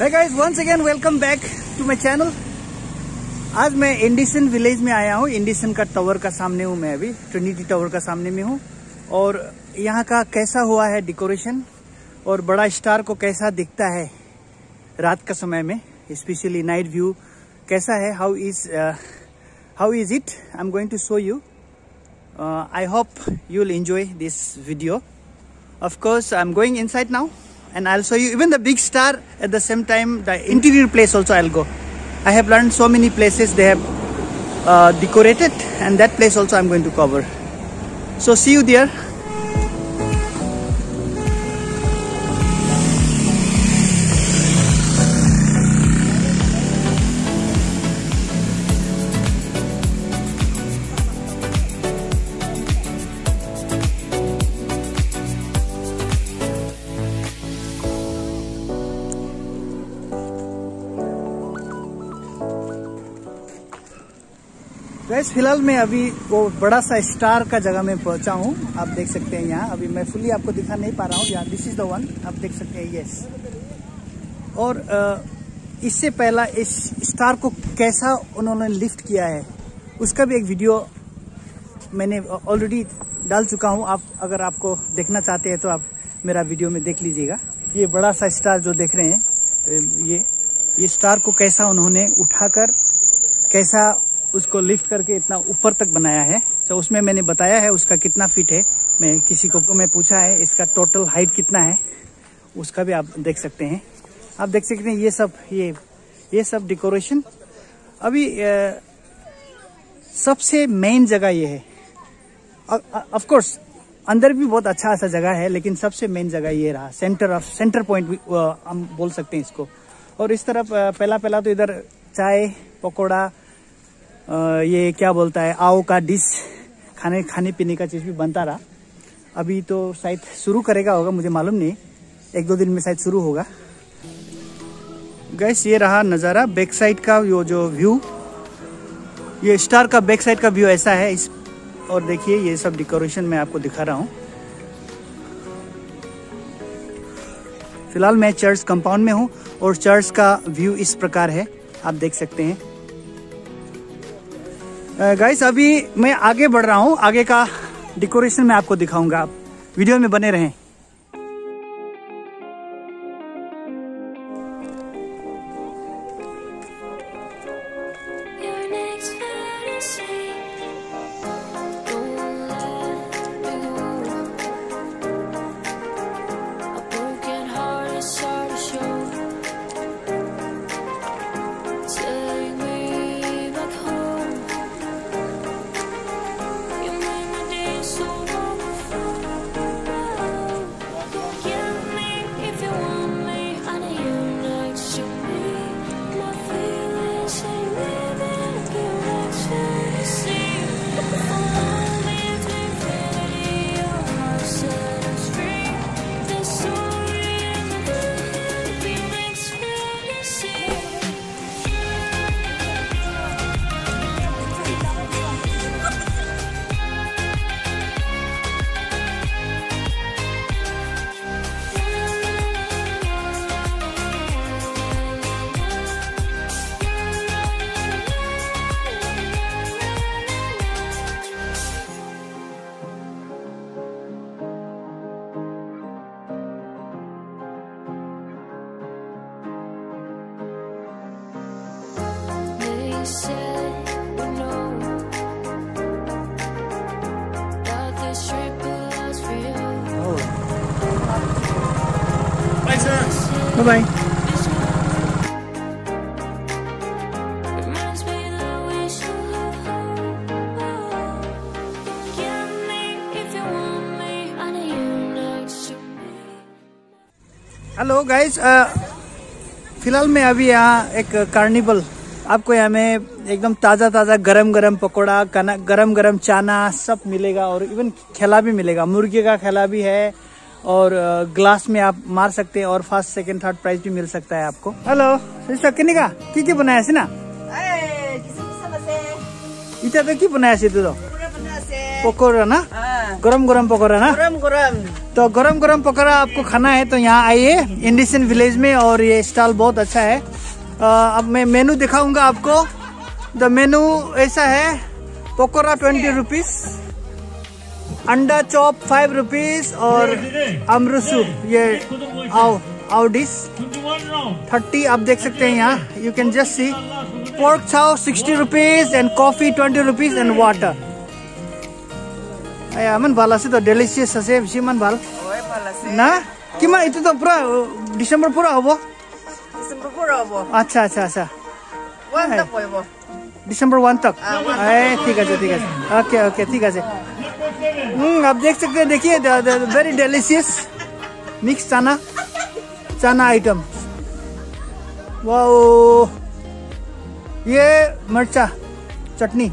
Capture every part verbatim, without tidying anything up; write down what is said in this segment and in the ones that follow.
Hey guys, once again welcome back to my channel. आज मैं इंडिसन village में आया हूँ। इंडिसन का टावर का सामने हूँ मैं, अभी ट्रिनिटी टावर का सामने में हूँ। और यहाँ का कैसा हुआ है डेकोरेशन और बड़ा स्टार को कैसा दिखता है रात का समय में, स्पेशली नाइट व्यू कैसा है, how is how is it, I am going to show you. I hope you will enjoy this video. Of course, I'm going inside now and I'll show you even the big star. At the same time, the interior place also I'll go. I have learned so many places they have uh, decorated, and that place also I'm going to cover. So see you there. गैस फिलहाल मैं अभी वो बड़ा सा star का जगह में पहुंचा हूँ. आप देख सकते हैं यहाँ, अभी मैं फुली आपको दिखा नहीं पा रहा हूँ. यहाँ दिस इज द वन, आप देख सकते हैं. यस. और इससे पहला इस स्टार को कैसा उन्होंने लिफ्ट किया है उसका भी एक वीडियो मैंने ऑलरेडी डाल चुका हूँ. आप अगर आपको देखना चाहते हैं तो आप मेरा वीडियो में देख लीजिएगा. ये बड़ा सा स्टार जो देख रहे हैं, ये ये स्टार को कैसा उन्होंने उठाकर कैसा उसको लिफ्ट करके इतना ऊपर तक बनाया है. तो उसमें मैंने बताया है उसका कितना फीट है. मैं किसी को मैं पूछा है इसका टोटल हाइट कितना है, उसका भी आप देख सकते हैं. आप देख सकते हैं ये सब ये ये सब डेकोरेशन. अभी आ, सबसे मेन जगह ये है. ऑफ कोर्स अंदर भी बहुत अच्छा अच्छा जगह है, लेकिन सबसे मेन जगह ये रहा. सेंटर ऑफ सेंटर पॉइंट हम बोल सकते हैं इसको. और इस तरफ पहला पहला तो इधर चाय पकौड़ा, Uh, ये क्या बोलता है, आओ का डिश, खाने खाने पीने का चीज भी बनता रहा. अभी तो शायद शुरू करेगा होगा, मुझे मालूम नहीं, एक दो दिन में शायद शुरू होगा. गैस ये रहा नज़ारा बैक साइड का, यो जो व्यू, ये स्टार का बैक साइड का व्यू ऐसा है. इस और देखिए ये सब डेकोरेशन मैं आपको दिखा रहा हूँ. फिलहाल मैं चर्च कंपाउंड में हूँ और चर्च का व्यू इस प्रकार है, आप देख सकते हैं. गाइस uh, अभी मैं आगे बढ़ रहा हूँ, आगे का डेकोरेशन मैं आपको दिखाऊंगा. आप वीडियो में बने रहें. Bye bye. हेलो गाइस, फिलहाल मैं अभी यहाँ एक कार्निवल, आपको यहाँ में एकदम ताज़ा ताज़ा गरम गरम पकौड़ा, गरम गरम चाना सब मिलेगा. और इवन खेला भी मिलेगा, मुर्गे का खेला भी है, और ग्लास में आप मार सकते हैं, और फर्स्ट सेकंड थर्ड प्राइज भी मिल सकता है आपको. हेलो सिस्टर, किनिका की की बनाया सी ना? इतना तो की बनाया सी तो पकौड़ा ना. गरम गरम पकौड़ा ना, गरम गरम। तो गरम गरम पकौड़ा आपको खाना है तो यहाँ आइए इंडियन विलेज में, और ये स्टॉल बहुत अच्छा है। आ, अब मैं मेनू दिखाऊंगा आपको। द मेनू ऐसा है, पकौड़ा ट्वेंटी रुपीज, अंडा चॉप फाइव रुपीज, और अमरुसू ये आओ आओ डिश थर्टी। आप देख सकते हैं यहाँ, you can just see. Pork chow sixty rupees and coffee twenty rupees and water. Ay, aman bala sih to delicious ase sih man bal. Oi, bala sih. Na, kiman itu to pura December pura hobo? December pura hobo. अच्छा अच्छा अच्छा। One tak hobo. December one तक। अरे ठीक है ठीक है। Okay okay ठीक है। हम्म, आप देख सकते हैं, देखिए वेरी डेलिशियस मिक्स चना चना आइटम। वाओ, ये मिर्चा चटनी।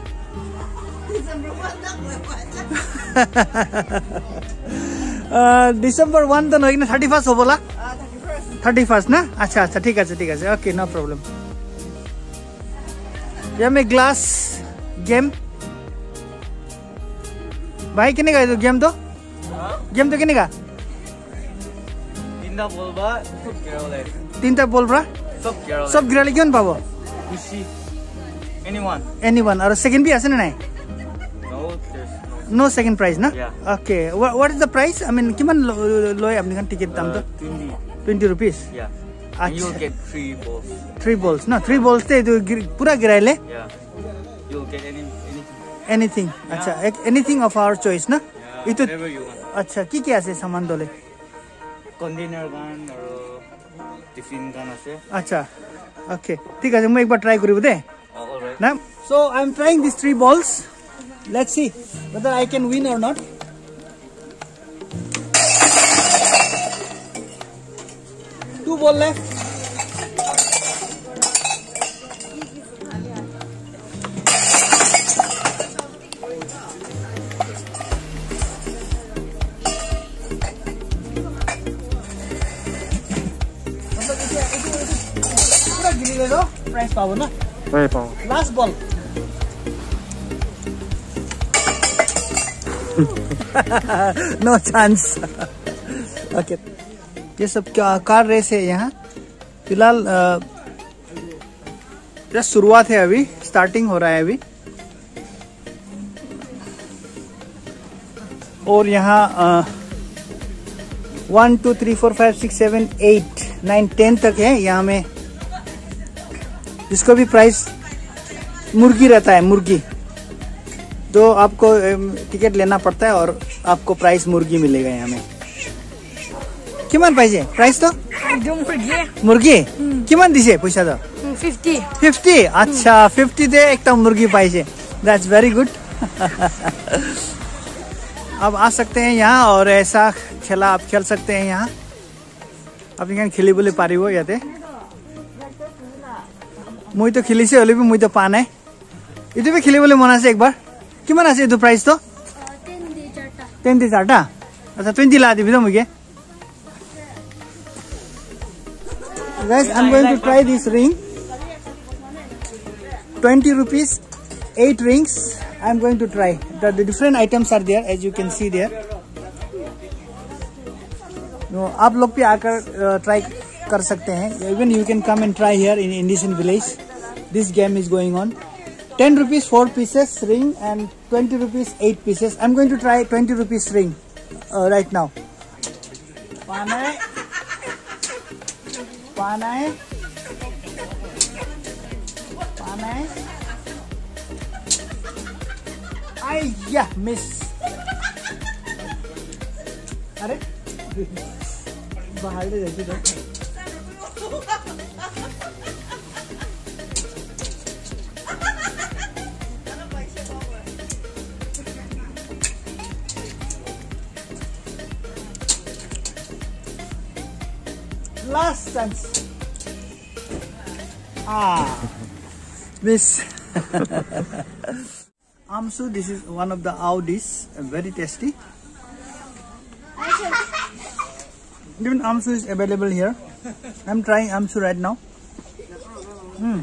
डिसेम्बर वन तो नहीं ना, थर्टी फर्स्ट हो बोला, थर्टी फर्स्ट ना। अच्छा अच्छा ठीक है ठीक है, ओके नो प्रॉब्लम। ये में ग्लास गेम भाई किने का गेम तो गेम तो किने का Tinta bolba, सब गिराले। तीनटा बोल रहा सब गिराले। सब गिराले क्यों पाबो? खुशी। Anyone? Anyone और सेकंड भी आसे ना नहीं? No, there's no. No second prize ना? Yeah. Okay. What, what is the price? I mean किमान लोए अपने kan ticket दाम तो? Twenty. Twenty rupees. Yeah. अच्छा। And you'll get three balls. Three balls ना? Three balls ते तो पूरा गिराले? Yeah. You'll get any anything. Anything. अच्छा, anything of our choice ना? Yeah. इतो Whatever you want. अच्छा की क्या से सामान दोले? Container gun और tiffin gun आसे। अच्छा, okay. ठीक है, मैं एक बार ट्राई करूँ दे। All right. ना? So I'm trying these three balls. Let's see whether I can win or not. Two ball left. पूरा गिरी गए तो प्राइस पाओ ना? Right, Paul. Last ball. No chance. Okay, ये सब क्या कार रेस है यहाँ फिलहाल। जस्ट शुरुआत है, अभी स्टार्टिंग हो रहा है अभी। और यहाँ one two three four five six seven eight nine ten तक है यहाँ में। जिसको भी प्राइस मुर्गी रहता है, मुर्गी तो आपको टिकट लेना पड़ता है और आपको प्राइस मुर्गी मिलेगा यहाँ में। किमान पाइजे प्राइस तो मुर्गी किमान दिसे पैसा तो फिफ्टी फिफ्टी। अच्छा फिफ्टी दे एक तो मुर्गी पाइजे, दैट्स वेरी गुड। अब आ सकते हैं यहाँ और ऐसा खेला आप खेल सकते हैं यहाँ। आप यहाँ खेली बोले पारी हो याते मुई तो खेली से होले भी मुई तो पान है इतने भी खेली बोले मना से एक बार किमान आसे तो प्राइस तो टेन थी चार्टा। अच्छा ट्वेंटी ला दी तो मुझे। Guys, I'm going to try this ring. Twenty rupees, eight rings. I'm going to try. The, the different items are there, as you can see there. No, आप लोग भी आकर try कर सकते हैं. Even you can come and try here in Indonesian village. This game is going on. Ten rupees four pieces ring and twenty rupees eight pieces. I'm going to try twenty rupees ring uh, right now. Panay. Panay. Panay. Ay, yeah, miss. अरे बाहर ले जाती तो last chance. Ah, miss. Amsu, this is one of the Audis, very tasty. Even Amsu is available here. I'm trying Amsu right now. Mm.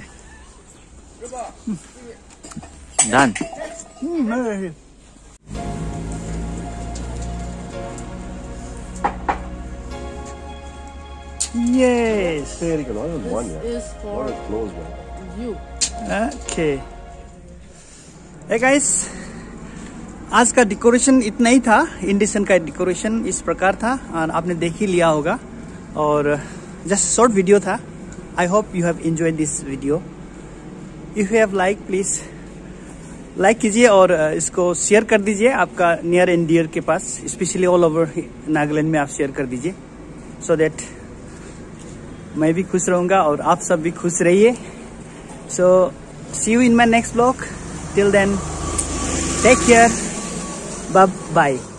Done. Mm, Yes. Say it again. I don't want This yet. is for What are clothes, man? you. Okay. Hey guys, आज का decoration इतना ही था। इंडिसन का decoration इस प्रकार था और आपने देख ही लिया होगा और जस्ट शॉर्ट वीडियो था। I hope you have enjoyed this video. If you have like please like कीजिए और इसको शेयर कर दीजिए आपका नियर एंड डियर के पास, स्पेशली ऑल ओवर नागालैंड में आप शेयर कर दीजिए सो दैट मैं भी खुश रहूंगा और आप सब भी खुश रहिए। So see you in my next blog. Till then take care, bye bye.